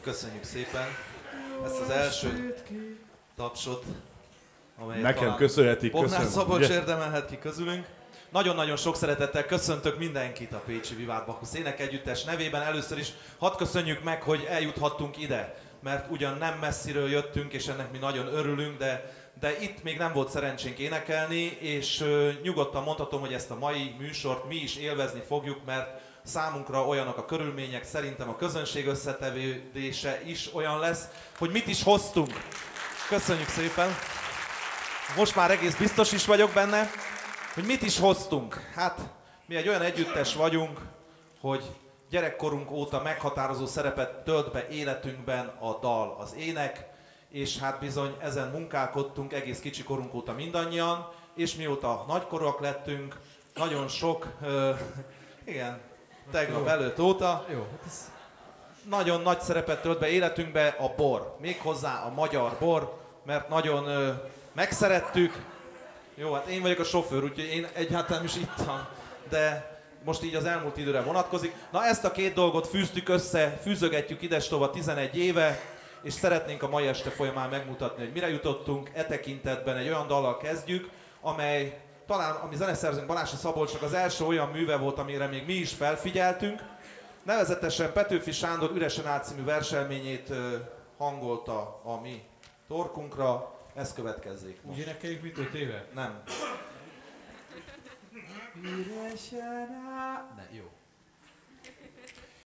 köszönjük szépen ezt az első tapsot, amelyet nekem köszönhetik, Bognár köszönöm. Szabolcs érdemelhet ki közülünk. Nagyon-nagyon sok szeretettel köszöntök mindenkit a Pécsi Vivád Bacchusz énekegyüttes nevében. Először is hadd köszönjük meg, hogy eljuthattunk ide, mert ugyan nem messziről jöttünk, és ennek mi nagyon örülünk, de itt még nem volt szerencsénk énekelni, és nyugodtan mondhatom, hogy ezt a mai műsort mi is élvezni fogjuk, mert számunkra olyanok a körülmények, szerintem a közönség összetevődése is olyan lesz, hogy mit is hoztunk. Köszönjük szépen! Most már egész biztos is vagyok benne, hogy mit is hoztunk. Hát, mi egy olyan együttes vagyunk, hogy gyerekkorunk óta meghatározó szerepet tölt be életünkben a dal, az ének, és hát bizony ezen munkálkodtunk egész kicsi korunk óta mindannyian, és mióta nagykorúak lettünk, nagyon sok, igen, tegnap előtt óta, nagyon nagy szerepet tölt be életünkbe a bor, méghozzá a magyar bor, mert nagyon megszerettük. Jó, hát én vagyok a sofőr, úgyhogy én egyáltalán is ittam, de most így az elmúlt időre vonatkozik. Na ezt a két dolgot fűztük össze, fűzögetjük idestova 11 éve, és szeretnénk a mai este folyamán megmutatni, hogy mire jutottunk. E tekintetben egy olyan dallal kezdjük, amely talán a mi zeneszerzőnk Balási Szabolcsnak az első olyan műve volt, amire még mi is felfigyeltünk. Nevezetesen Petőfi Sándor Üresen áll című verselményét hangolta a mi torkunkra. Ez következzék most. Úgy énekeljük, mit 5 éve? Nem. Üresen áll... Ne, jó.